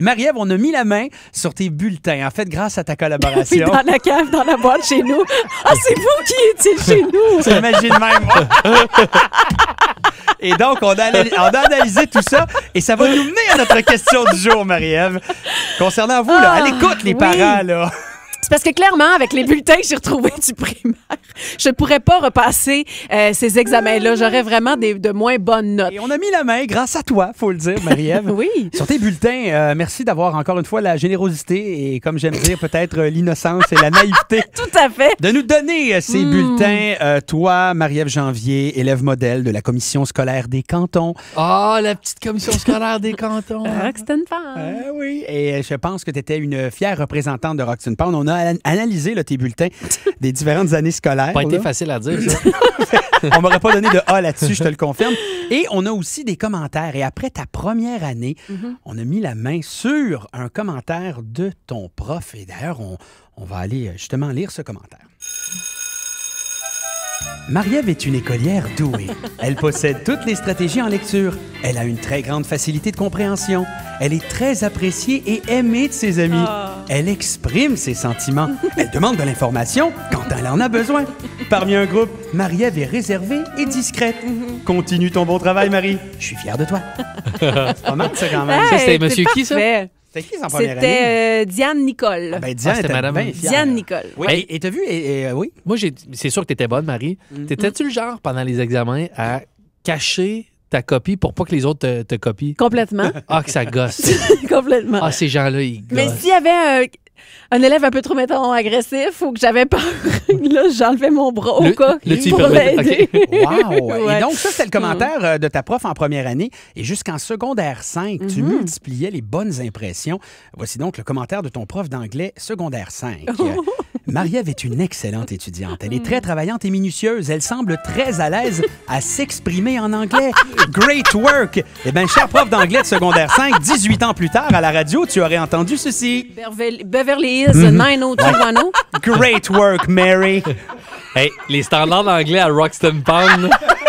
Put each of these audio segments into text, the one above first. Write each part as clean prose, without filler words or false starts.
Marie-Ève, on a mis la main sur tes bulletins, en fait, grâce à ta collaboration. Puis dans la cave, dans la boîte chez nous. Ah, c'est vous qui étiez chez nous. J'imagine même. Et donc, on a analysé tout ça et ça va nous mener à notre question du jour, Marie-Ève. Concernant vous, là, à l'écoute, les parents, là. C'est parce que clairement, avec les bulletins que j'ai retrouvés du primaire, je ne pourrais pas repasser ces examens-là. J'aurais vraiment de moins bonnes notes. Et on a mis la main, grâce à toi, faut le dire, Marie-Ève. Oui. Sur tes bulletins, merci d'avoir encore une fois la générosité et, comme j'aime dire, peut-être l'innocence et la naïveté. Tout à fait. De nous donner ces bulletins. Toi, Marie-Ève Janvier, élève modèle de la commission scolaire des cantons. Ah, la petite commission scolaire des cantons. Roxton Pound. Oui, et je pense que tu étais une fière représentante de Roxton Pound. On a analysé là, tes bulletins des différentes années scolaires. Pas été là. facile à dire, ça. On m'aurait pas donné de A là-dessus, je te le confirme. Et on a aussi des commentaires. Et après ta première année, on a mis la main sur un commentaire de ton prof. Et d'ailleurs, on va aller justement lire ce commentaire. Marie-Ève est une écolière douée. Elle possède toutes les stratégies en lecture. Elle a une très grande facilité de compréhension. Elle est très appréciée et aimée de ses amis. Elle exprime ses sentiments. Elle demande de l'information quand elle en a besoin. Parmi un groupe, Marie-Ève est réservée et discrète. Continue ton bon travail, Marie. Je suis fière de toi. C'est pas mal, ça, quand même. Ça, c'était monsieur qui, ça? C'était qui, en première année? C'était Diane Nicole. Ah, ben, Diane c'était était madame. bien fière. Diane Nicole. Oui, Hey. et t'as vu, oui? Moi, c'est sûr que t'étais bonne, Marie. T'étais-tu le genre, pendant les examens, à cacher ta copie pour pas que les autres te copient? Complètement. Ah, que ça gosse. Complètement. Ah, ces gens-là, ils gossent. Mais s'il y avait un élève un peu trop, mettons, agressif ou que j'avais peur, là, j'enlevais mon bras au cas tu y pour permettais- l'aider. Wow! Ouais. Et donc, ça, c'était le commentaire de ta prof en première année. Et jusqu'en secondaire 5, tu multipliais les bonnes impressions. Voici donc le commentaire de ton prof d'anglais secondaire 5. Marie-Ève est une excellente étudiante. Elle est très travaillante et minutieuse. Elle semble très à l'aise à s'exprimer en anglais. Great work! Eh bien, cher prof d'anglais de secondaire 5, 18 ans plus tard, à la radio, tu aurais entendu ceci. Beverly Hills 90210. Great work, Mary! Hey, les standards d'anglais à Roxton Pound.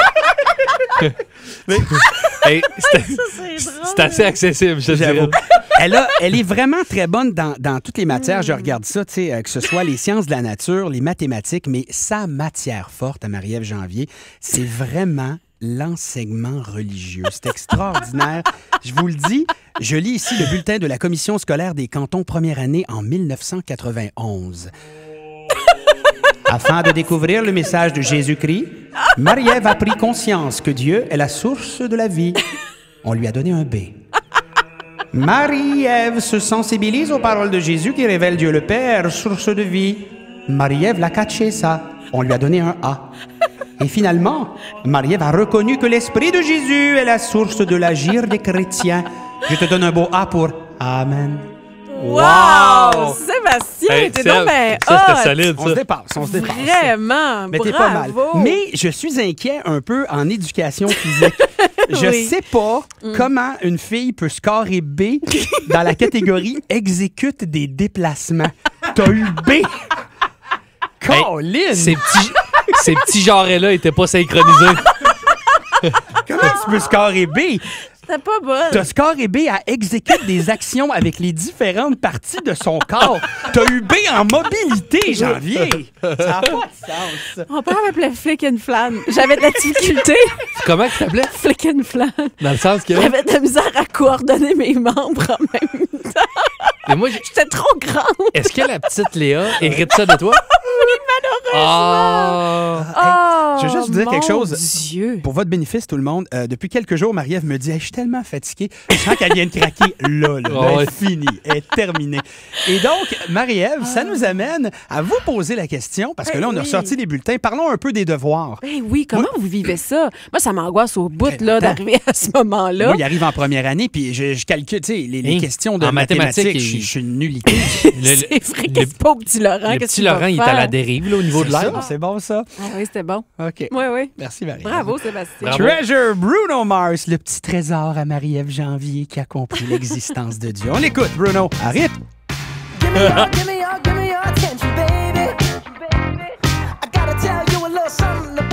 Hey, c'est assez accessible, je dirais. J'avoue. Elle est vraiment très bonne dans toutes les matières. Je regarde ça, tu sais, que ce soit les sciences de la nature, les mathématiques, mais sa matière forte à Marie-Ève Janvier, c'est vraiment l'enseignement religieux. C'est extraordinaire. Je vous le dis, je lis ici le bulletin de la commission scolaire des cantons première année en 1991. Afin de découvrir le message de Jésus-Christ, Marie-Ève a pris conscience que Dieu est la source de la vie. On lui a donné un B. Marie-Ève se sensibilise aux paroles de Jésus qui révèlent Dieu le Père, source de vie. Marie-Ève l'a catché ça. On lui a donné un A. Et finalement, Marie-Ève a reconnu que l'Esprit de Jésus est la source de l'agir des chrétiens. Je te donne un beau A pour Amen. Wow! Sébastien, Hey, t'es Seb, donc ben ça, c'était hot. solide, On se ça. dépasse. Vraiment, Mais bravo. t'es pas mal. Mais je suis inquiet un peu en éducation physique. Je Oui. sais pas comment une fille peut scorer B dans la catégorie exécute des déplacements. T'as eu B. Colin! Ces petits genres-là étaient pas synchronisés. Comment tu peux scorer B? C'était pas bonne. T'as scoré B à exécute des actions avec les différentes parties de son corps. T'as eu B en mobilité, Janvier. Ça n'a pas de sens. Mon père m'appelait Flick and Flan. J'avais de la difficulté. Comment tu t'appelais? Flick and Flan. Dans le sens que... J'avais de la misère à coordonner mes membres en même temps. Mais moi, J'étais trop grande. est-ce que la petite Léa hérite ça de toi? Ah! Oh, je veux juste vous dire quelque chose. Dieu. Pour votre bénéfice, tout le monde, depuis quelques jours, Marie-Ève me dit hey, « Je suis tellement fatiguée. Je sens qu'elle vient de craquer. Là, Oh, elle est finie. Elle est terminée. » Et donc, Marie-Ève, ça nous amène à vous poser la question, parce que là, on a oui. sorti les bulletins. Parlons un peu des devoirs. Ben oui, comment vous vivez ça? Moi, ça m'angoisse au bout là, attends. d'arriver à ce moment-là. Moi, il arrive en première année, puis je calcule, tu sais, les Hein? questions de En mathématiques, mathématiques. Je suis une nullité. C'est vrai que c'est pas au petit Laurent. Le qu'est-ce petit qu'il va Laurent, il est à faire? la dérive là, au niveau de C'est l'air. ça, c'est bon, ça. Ah oui, c'était bon. OK. Oui, oui. Merci, Marie-Ève. Bravo, Sébastien. Bravo. Treasure Bruno Mars, le petit trésor à Marie-Ève Janvier qui a compris l'existence de Dieu. On l'écoute, Bruno. Arrête. Give me your attention, baby. I gotta tell you a little something